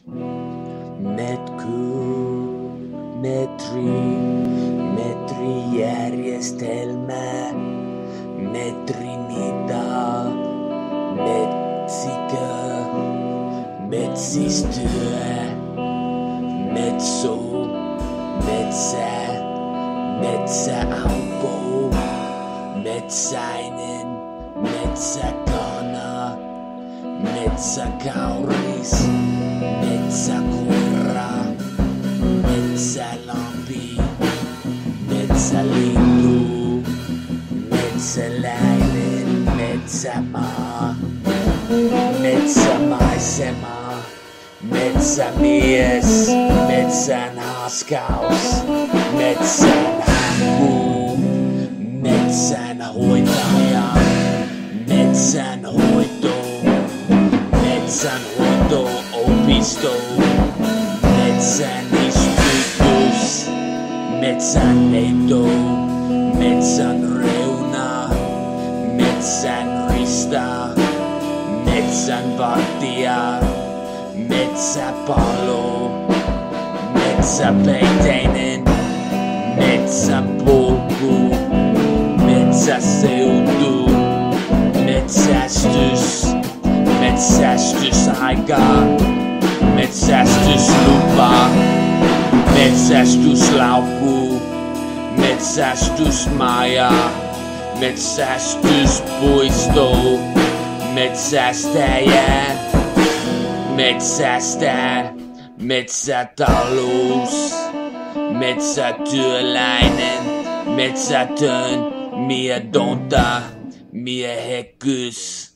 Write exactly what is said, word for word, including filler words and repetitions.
Metku, metri, metrijärjestelmä, metrimita, metsikö, metsistyö, metso, metsä, metsäaukko, metsäinen, metsäkana, metsäkauris, metsäkoira, metsälampi, metsälintu, metsäläinen, metsämaa, metsämaisema, metsämies, metsän haaskaus, metsän hankku, metsän hoitaja, metsän hoito, metsän hoito opisto, metsän istutus, metsän neito, metsän reuna, metsän rista, metsän vartija, metsäpalo, metsäpeiteinen, metsäpolku, metsäseutu, metsästys, metsästysaika, metsästyslupa, metsästyslaukku, metsästysmaja, metsästyspuisto, metsästäjä, metsästä, metsätalous, metsätyöläinen, metsätön, miedonta, miehekkyys.